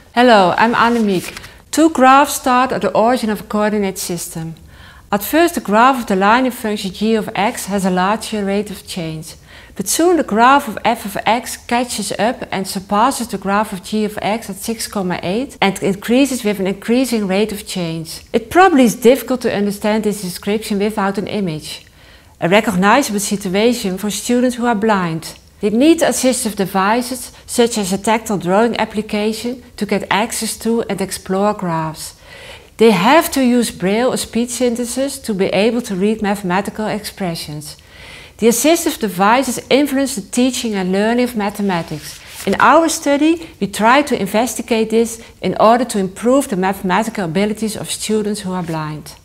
Hello, I'm Annemiek. Two graphs start at the origin of a coordinate system. At first the graph of the linear function g of x has a larger rate of change. But soon the graph of f of x catches up and surpasses the graph of g of x at 6,8 and increases with an increasing rate of change. It probably is difficult to understand this description without an image. A recognizable situation for students who are blind. They need assistive devices such as a tactile drawing application to get access to and explore graphs. They have to use Braille or speech synthesis to be able to read mathematical expressions. The assistive devices influence the teaching and learning of mathematics. In our study, we try to investigate this in order to improve the mathematical abilities of students who are blind.